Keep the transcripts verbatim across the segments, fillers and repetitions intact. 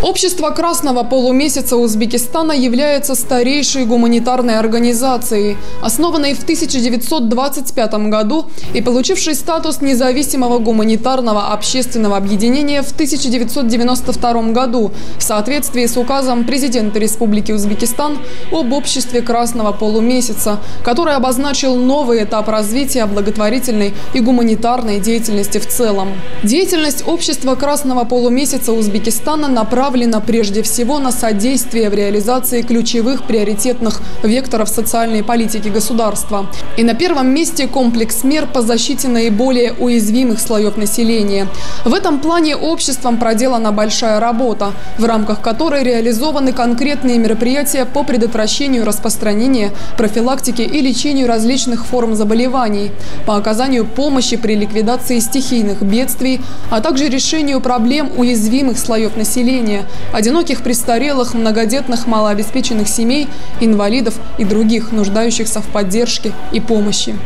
Общество Красного полумесяца Узбекистана является старейшей гуманитарной организацией, основанной в тысяча девятьсот двадцать пятом году и получившей статус независимого гуманитарного общественного объединения в тысяча девятьсот девяносто втором году в соответствии с указом президента Республики Узбекистан об Обществе Красного полумесяца, который обозначил новый этап развития благотворительной и гуманитарной деятельности в целом. Деятельность Общества Красного полумесяца Узбекистана направлена прежде всего на содействие в реализации ключевых приоритетных векторов социальной политики государства. И на первом месте комплекс мер по защите наиболее уязвимых слоев населения. В этом плане обществом проделана большая работа, в рамках которой реализованы конкретные мероприятия по предотвращению распространения, профилактике и лечению различных форм заболеваний, по оказанию помощи при ликвидации стихийных бедствий, а также решению проблем уязвимых слоев населения, одиноких престарелых, многодетных, малообеспеченных семей, инвалидов и других, нуждающихся в поддержке и помощи.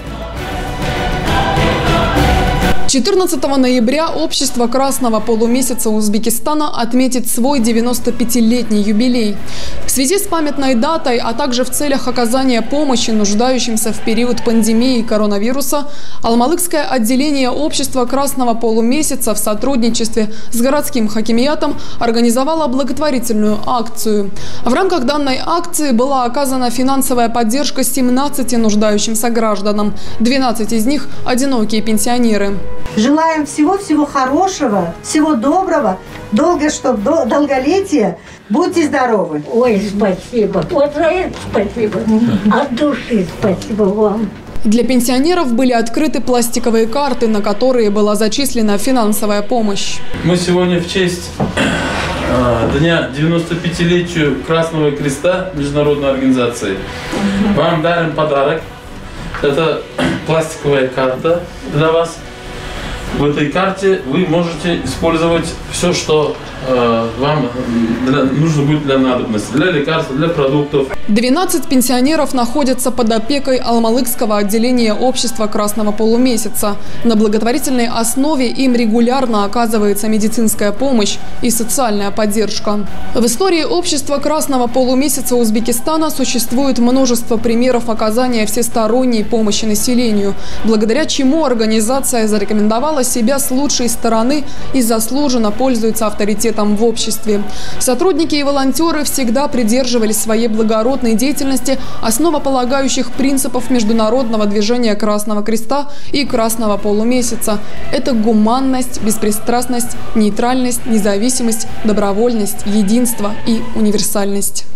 четырнадцатого ноября Общество Красного полумесяца Узбекистана отметит свой девяностопятилетний юбилей. В связи с памятной датой, а также в целях оказания помощи нуждающимся в период пандемии коронавируса, Алмалыкское отделение Общества Красного полумесяца в сотрудничестве с городским хакимиятом организовало благотворительную акцию. В рамках данной акции была оказана финансовая поддержка семнадцати нуждающимся гражданам, двенадцать из них – одинокие пенсионеры. Желаем всего-всего хорошего, всего доброго, долго, чтобы до, долголетия. Будьте здоровы. Ой, спасибо. Вот за это спасибо. От души спасибо вам. Для пенсионеров были открыты пластиковые карты, на которые была зачислена финансовая помощь. Мы сегодня в честь э, дня девяностопятилетию Красного Креста, международной организации, вам дарим подарок. Это пластиковая карта для вас. В этой карте вы можете использовать все, что э, вам для, нужно будет для надобности, для лекарств, для продуктов. двенадцать пенсионеров находятся под опекой Алмалыкского отделения Общества Красного полумесяца. На благотворительной основе им регулярно оказывается медицинская помощь и социальная поддержка. В истории Общества Красного полумесяца Узбекистана существует множество примеров оказания всесторонней помощи населению, благодаря чему организация зарекомендовала себя с лучшей стороны и заслуженно пользуется авторитетом в обществе. Сотрудники и волонтеры всегда придерживались своей благородной деятельности основополагающих принципов международного движения Красного Креста и Красного полумесяца. Это гуманность, беспристрастность, нейтральность, независимость, добровольность, единство и универсальность.